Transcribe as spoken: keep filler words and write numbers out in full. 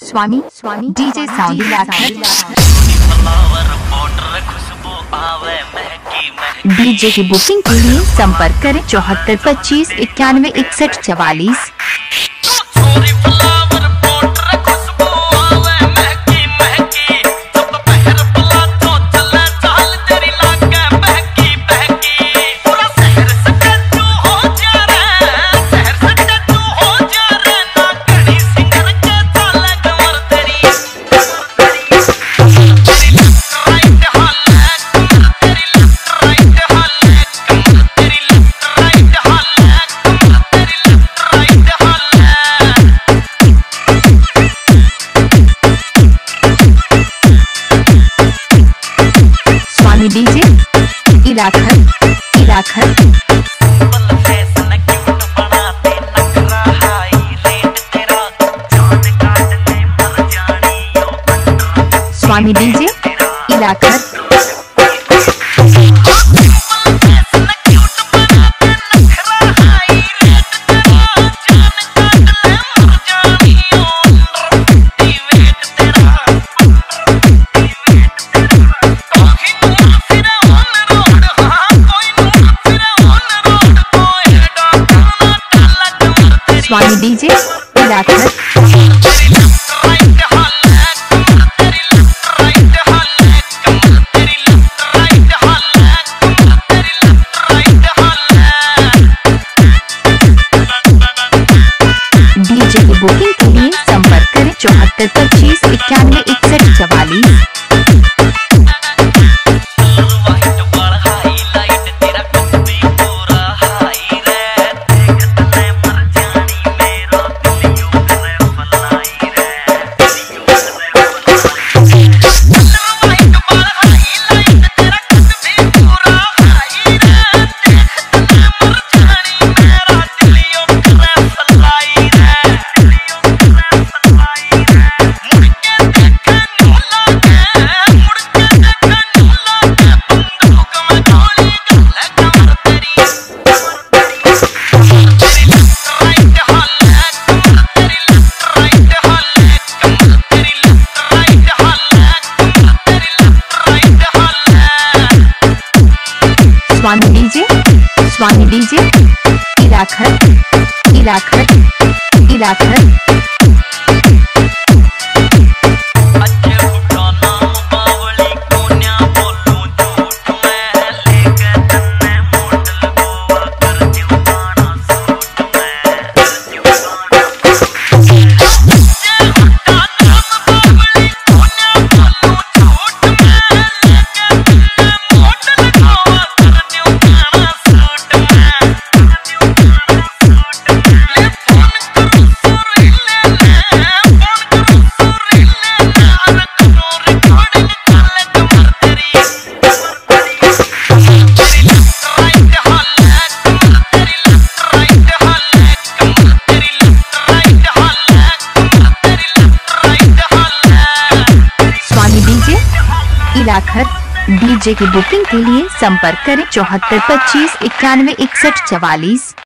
स्वामी Swami DJ sound DJ की booking के लिए संपर्क करें चौहत्तर पच्चीस इक्यानवे इकसठ चवालीस। डीजे इलाखर इलाखर स्वामी डीजे इलाखर स्वामी डीजे इलाखर डीजे की बुकिंग के लिए संपर्क करें चौहत्तर पच्चीस इक्यानवे इकसठ चवालीस। स्वामी डीजे स्वामी डीजे इलाखर इलाखर इलाखर इलाखर डीजे की बुकिंग के लिए संपर्क करें चौहत्तर पच्चीस इक्यानवे इकसठ चवालीस।